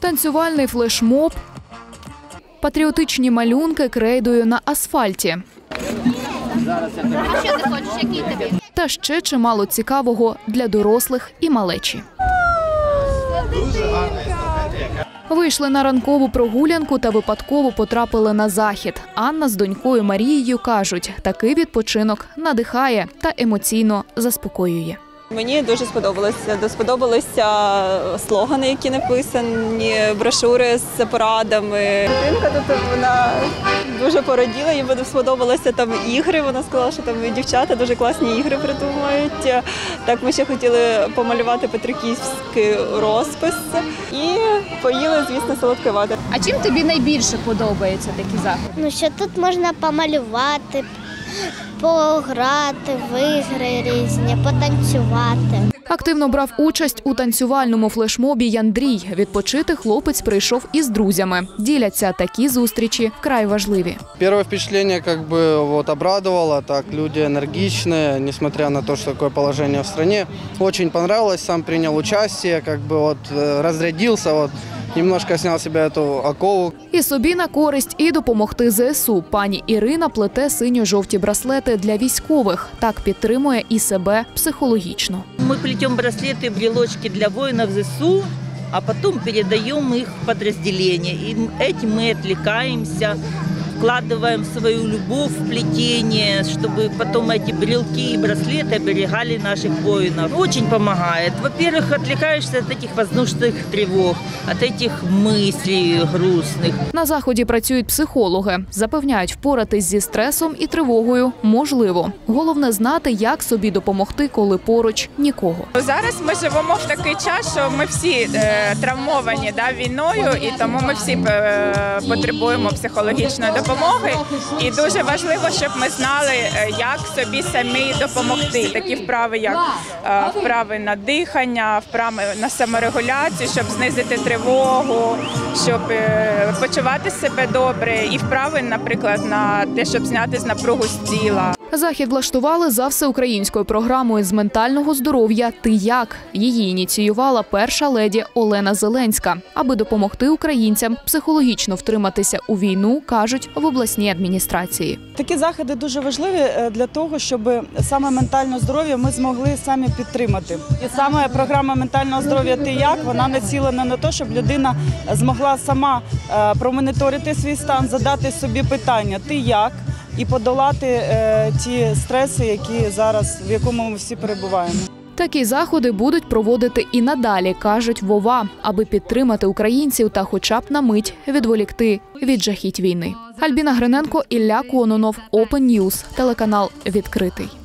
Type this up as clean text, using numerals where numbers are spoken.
Танцювальний флешмоб, патріотичні малюнки крейдою на асфальті. А що ти хочеш, який тобі? Та ще чимало цікавого для дорослих і малечі. Вийшли на ранкову прогулянку та випадково потрапили на захід. Анна з донькою Марією кажуть, такий відпочинок надихає та емоційно заспокоює. Мені дуже сподобалися слогани, які написані, брошури з порадами. Дитинка тут вона дуже пораділа, їй сподобалися там ігри. Вона сказала, що там дівчата дуже класні ігри придумують. Так ми ще хотіли помалювати петриківський розпис і поїли, звісно, солодкої вати. А чим тобі найбільше подобається такі заходи? Ну, що тут можна помалювати, пограти в ігри різні, потанцювати. Активно брав участь у танцювальному флешмобі й Андрій. Відпочити хлопець прийшов із друзями. Діляться, такі зустрічі вкрай важливі. Первое впечатление обрадовало, так люди энергичные, несмотря на то, что такое положение в стране. Очень понравилось, сам принял участие, разрядился, немножко снял с себя эту окову. І собі на користь, і допомогти ЗСУ. Пані Ірина плете синьо-жовті браслети для військових. Так підтримує і себе психологічно. Мы плетем браслеты, брелочки для воинов ЗСУ, а потом передаем их в подразделение. И этим мы отвлекаемся, вкладываем свою любовь в плетение, чтобы потом эти брелки и браслеты оберегали наших воинов. Очень помогает. Во-первых, отвлекаешься от этих воздушных тревог, от этих мыслей грустных. На заході працюють психологи. Запевняють, впоратись зі стресом і тривогою можливо. Головне знати, як собі допомогти, коли поруч нікого. Зараз ми живемо в такий час, що ми всі травмовані війною, і тому ми всі потребуємо психологічної допомоги. І дуже важливо, щоб ми знали, як собі самі допомогти. Такі вправи, як вправи на дихання, вправи на саморегуляцію, щоб знизити тривогу, щоб почувати себе добре. І вправи, наприклад, на те, щоб зняти з напругу з тіла. Захід влаштували за всеукраїнською програмою з ментального здоров'я «Ти як?». Її ініціювала перша леді Олена Зеленська. Аби допомогти українцям психологічно втриматися у війну, кажуть в обласній адміністрації. Такі заходи дуже важливі для того, щоб саме ментальне здоров'я ми змогли самі підтримати. І саме програма ментального здоров'я «Ти як?», вона націлена на те, щоб людина змогла сама промоніторити свій стан, задати собі питання «Ти як?», і подолати ті стреси, в якому ми всі перебуваємо. Такі заходи будуть проводити і надалі, кажуть в ОВА, аби підтримати українців та хоча б на мить відволікти від жахіть війни. Альбіна Гриненко, Ілля Кононов, Open News, телеканал «Відкритий».